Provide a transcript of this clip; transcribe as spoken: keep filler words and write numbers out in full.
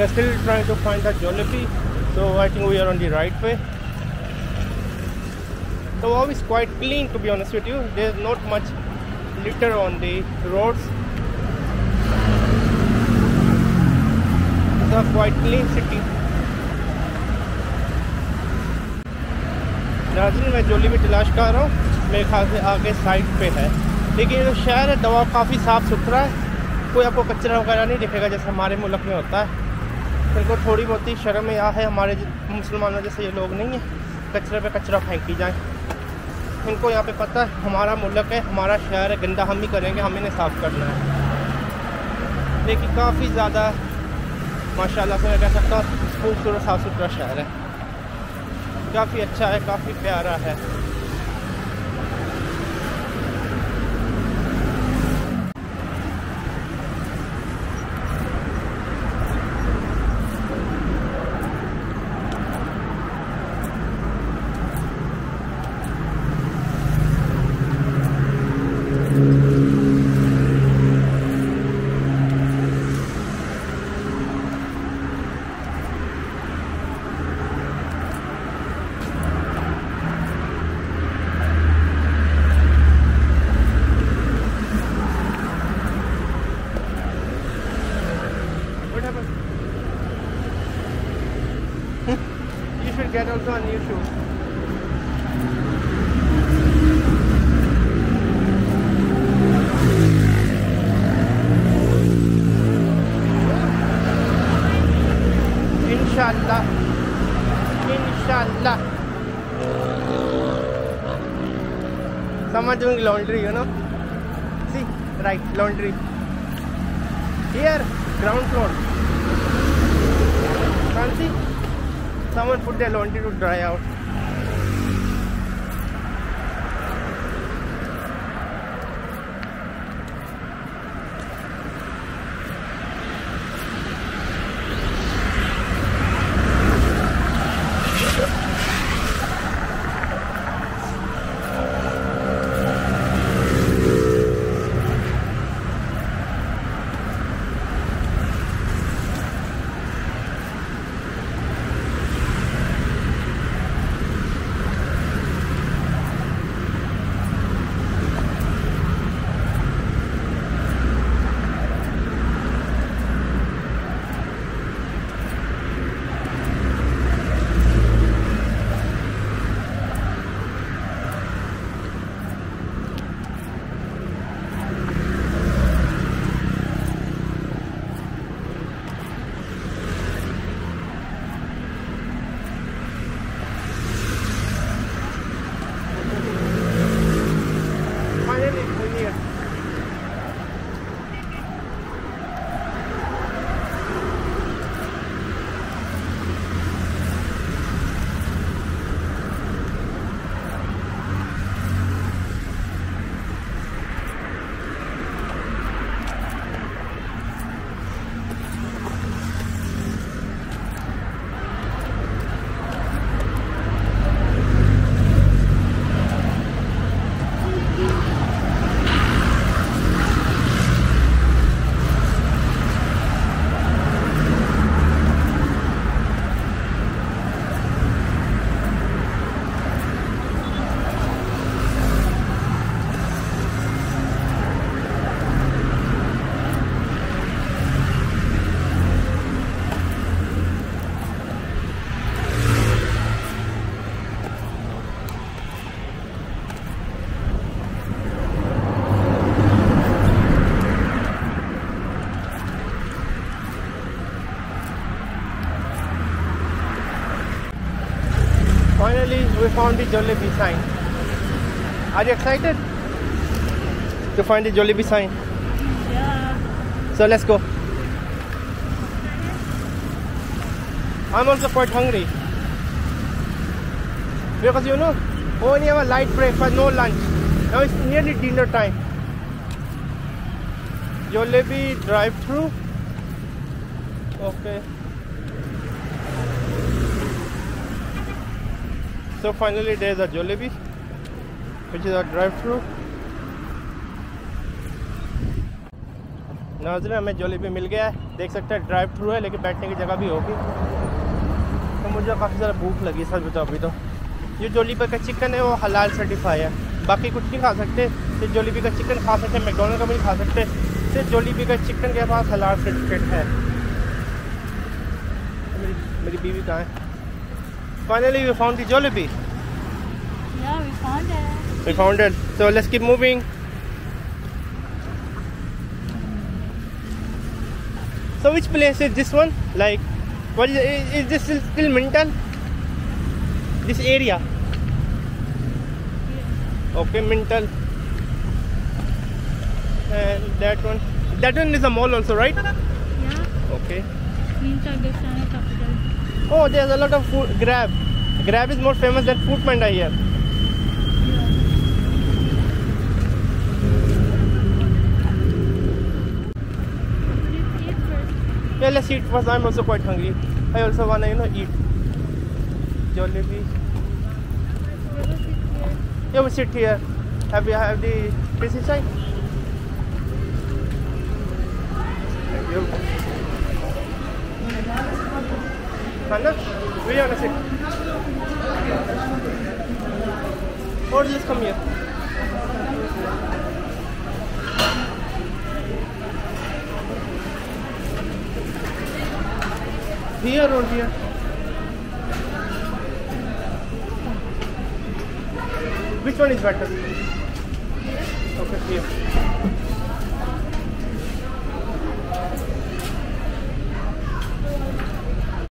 are still trying to find the Jollibee, so I think we are on the right way. The wow is quite clean, to be honest with you. There's not much litter on the roads. It's a quite clean city. नाज़रीन, मैं जोलीबी तलाश कर रहा हूँ, मेरे ख्याल से आगे साइड पे है। लेकिन ये जो शहर है दवा काफ़ी साफ़ सुथरा है, कोई आपको कचरा वगैरह नहीं दिखेगा जैसे हमारे मुल्क में होता है। इनको थोड़ी बहुत ही शर्म या है, हमारे मुसलमानों जैसे ये लोग नहीं हैं कचरे पे कचरा फेंकी जाए। इनको यहाँ पे पता है हमारा मुल्क है, हमारा शहर है, गंदा हम ही करेंगे, हम इन्हें साफ़ करना है। लेकिन काफ़ी ज़्यादा माशाल्लाह से मैं कह सकता हूँ खूबसूरत साफ़ सुथरा शहर है, काफ़ी अच्छा है, काफ़ी प्यारा है। You should get also a new shoe. Inshallah. Inshallah. Someone doing laundry, you know. See, right, laundry. Here, ground floor. Can't see? Someone put their laundry to dry out. Finally, we found the Jollibee sign. Are you excited to find the Jollibee sign? Yeah. So let's go. I'm also quite hungry because you know, we only have a light breakfast, no lunch. Now it's nearly dinner time. Jollibee drive-through. Okay. So finally there's a Jollibee, which is a drive-through. नाज़रीन हमें जोलेबी मिल गया है, देख सकते हैं drive through है लेकिन बैठने की जगह भी होगी। तो मुझे काफ़ी ज़्यादा भूख लगी सच बताओ। अभी तो ये जोलेबी का चिकन है वो हलाल सर्टिफाई है, बाकी कुछ नहीं खा सकते। सिर्फ जोलेबी का चिकन खा सकते, मैकडोनल्ड का भी नहीं खा सकते, सिर्फ जोलेबी का चिकन के पास हलाल सर्टिफिकेट है। मेरी मेरी बीवी कहाँ है? Finally we found the jalebi. Yeah, we found it. We found it. So let's keep moving. So which place is this one? Like, what is, is, is this still Minton? This area? Yeah. Okay, Minton. And that one, that one is a mall also, right? Yeah. Okay. Means Pakistan capital. Oh, there's a lot of food. Grab. Grab is more famous than Foodpanda here. Yeah, let's eat first. I'm also quite hungry. I also wanna, you know, eat. Jollibee. Yeah, we sit here. Have you have the this inside? Thank you. Hannah, where you wanna sit? Or just come here. Here or here? Which one is better? Okay, here.